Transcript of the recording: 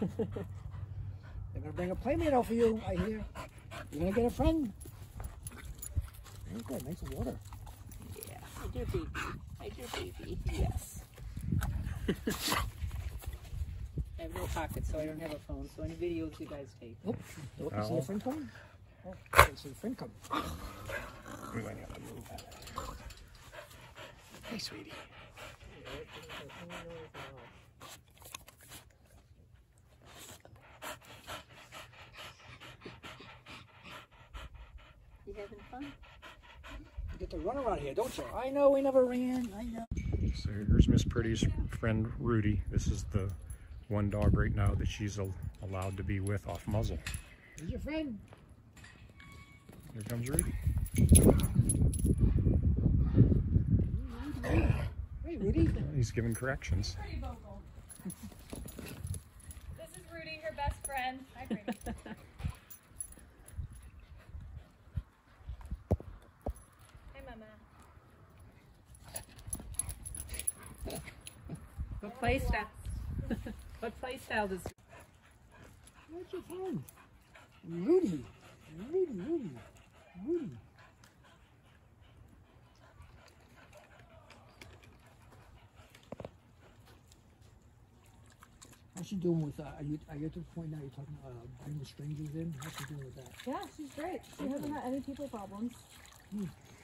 They're gonna bring a playmate out for you, I hear. You're gonna get a friend. Very good, nice water. Yeah, I do, baby. I do, baby. Yes. I have no pocket, so I don't have a phone. So any videos you guys take. Oh, look, you see a friend coming? Oh, I see a friend coming. We might have to move that. Hey, sweetie. You having fun? You get to run around here, don't you? I know, we never ran. I know. So here's Miss Pretty's friend Rudy. This is the one dog right now that she's allowed to be with off muzzle. Here's your friend. Here comes Rudy. Hey, Rudy. He's giving corrections. Pretty vocal. This is Rudy, her best friend. Hi, Rudy. Hi, Mama. What play style? What play style does? Where's your friend? Rudy. Rudy. How's she doing with, are you at the point now you're talking bringing the strangers in? How's she doing with that? Yeah, she's great. She hasn't had any people problems.